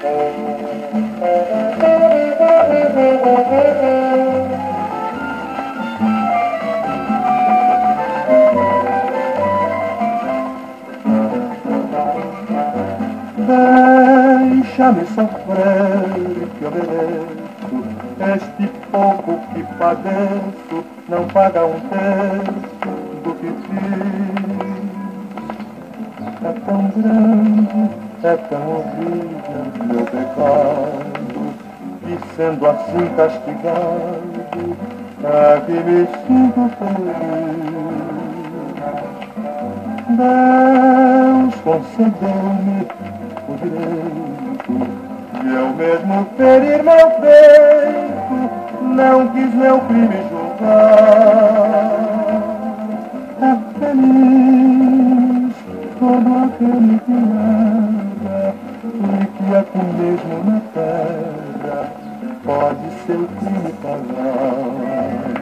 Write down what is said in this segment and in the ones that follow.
Deixa-me sofrer que eu mereço, este pouco que padeço não paga um terço do que fiz. É tão grande, é tão horrível meu pecado, e sendo assim castigado, é que me sinto feliz. Deus concedeu-me o direito de eu mesmo ferir meu peito, não quis meu crime julgar. É feliz todo aquele que nada e que aqui mesmo na terra pode seu crime pagar.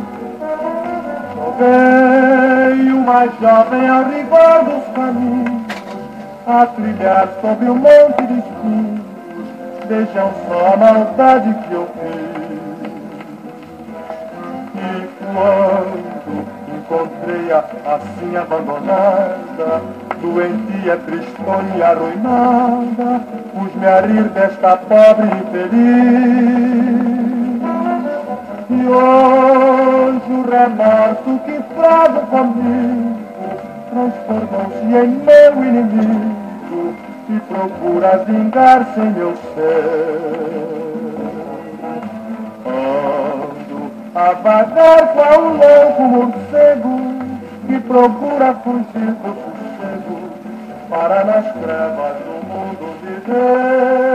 Veio mais jovem ao rigor dos caminhos, a trilhar sobre um monte de espinhos. Vejam só a maldade que eu fiz. E quando encontrei-a assim abandonada, doentia, tristonha e arruinada, pus-me a rir desta pobre infeliz. E hoje o remorso que trago comigo transformou-se em meu inimigo e procura vingar-se em meu ser. Ando a vagar qual um louco morcego que procura fugir do sossego para nas trevas do mundo viver.